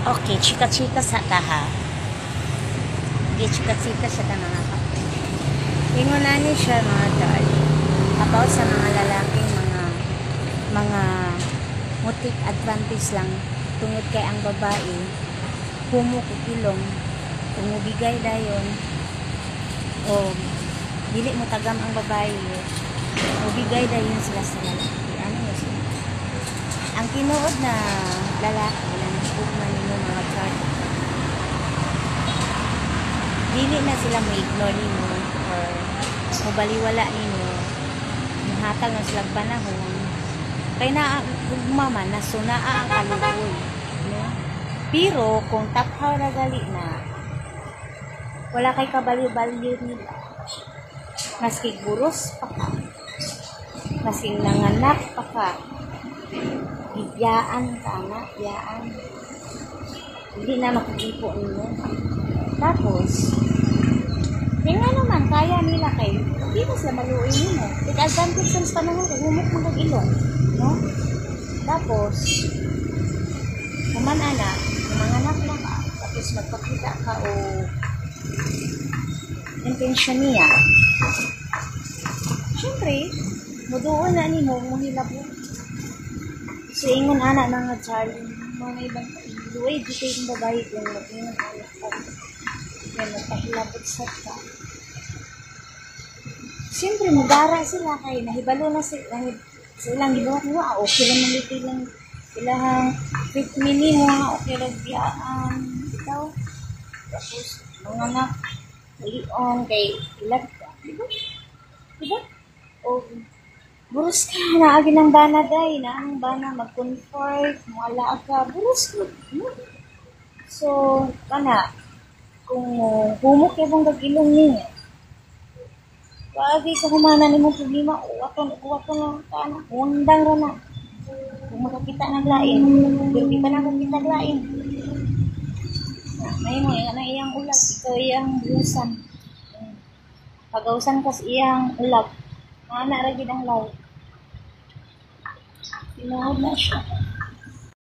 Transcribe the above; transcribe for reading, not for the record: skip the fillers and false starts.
Okay, chika-chika sa taha. Okay, chika-chika sa taha mga kapatid. Ingunanin siya mga tol. About sa mga lalaking mga mutik advantage lang tungod kay ang babae humok ilong umubigay dayon o dili mo tagam ang babae ubigay dayon sila sa lalaki. Ano yun sila? Ang tinuod na lalaki lang ugman nimo mga chart, dili na sila mo ignore nimo or mubaliwala nimo, hatag na sila panahon kay na gugma man na sunaa ang kaluoy, no? Pero kung taphaw na gali na wala kay kabaliw-baliw nila, maski buros pa ka, maski nanganak pa ka, biyaan ka na, biyaan hindi na makikipo ninyo. Tapos tingnan naman kaya nila kay hindi na sila maluoy nimo, take advantage sa panahon kay humok mga ilong, no? Tapos naman anak mga anak na ka, tapos magpakita ka o intention niya, syempre muduon na ni mo hilabo so ingon anak mga Charlie mga ibang iluway di kayo yung babae kung mag-ingon anak ka yan magpahilabot sa ka, syempre magara sila kay nahibalo na silang gibuhat mo okay lang maliti lang ilang 5 mini mo okay lang biyaan ikaw tapos mga anak lion kay ilag ka diba? O burus ka na agi ng bana day na ang bana mag-comfort mawala ka burus ka so kana kung humok yung gagilong niya pagi ka humana ni mong problema uwaton lang ka na undang ra na kung makakita naglain pero di pa nakakita naglain may mo yan ang iyang ulag ito iyang busan pagawsan kas iyang ulag mana ra gid ang law tinuod na siya.